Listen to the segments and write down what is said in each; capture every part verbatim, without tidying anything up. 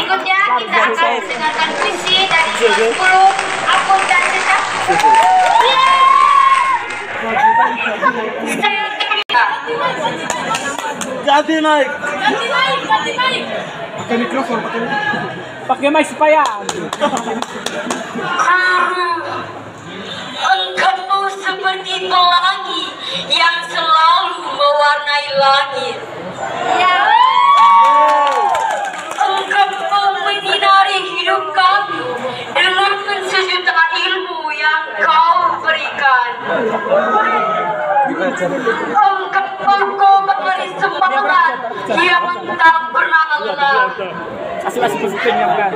Berikutnya kita akan mendengarkan puisi dari sepuluh akuntansi satu. Ganti mic. Ganti mic, ganti mic. Pakai mikrofon, pakai mikrofon. Pakai mic supaya. Engkau seperti pelangi yang selalu mewarnai langit. Ya. Engkau menyinari hidup kami dengan sejuta ilmu yang kau berikan. Engkau memberi semangat yang tak pernah lelah. Kasih masih positif yang kan.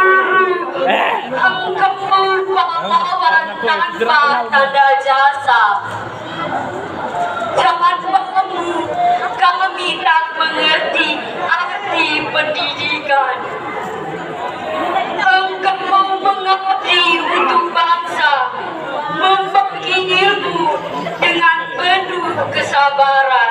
Engkau pahlawan tanpa tanda jasa. Jangan kamu, kami tak mengerti arti pendidikan. Engkau mengabdi untuk bangsa, membagi ilmu dengan penuh kesabaran.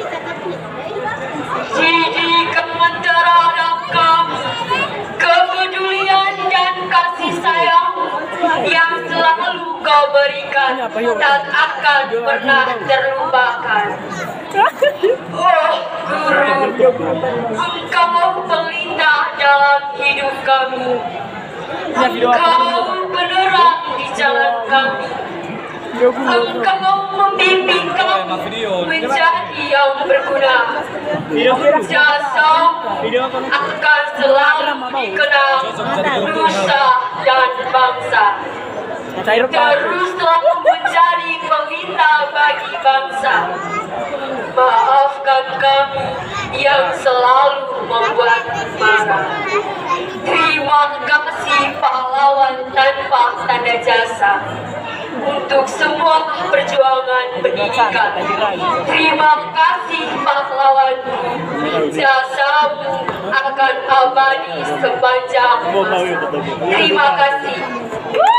Didikan terhadap kami, kepedulian dan kasih sayang yang selalu kau berikan tak akan pernah terlupakan. Oh Guru, engkau pelita dalam hidup kami. Engkau penerang di jalan kami. Engkau membimbing kami menjadi yang berguna. Jasamu akan selalu dikenang nusa dan bangsa. Teruslah menjadi pelita bagi bangsa. Maafkan kami yang selalu membuat marah. Terima kasih pahlawan tanpa tanda jasa untuk semua perjuangan pendidikan. Terima kasih pahlawanmu, jasamu akan abadi sepanjang masa. Terima kasih.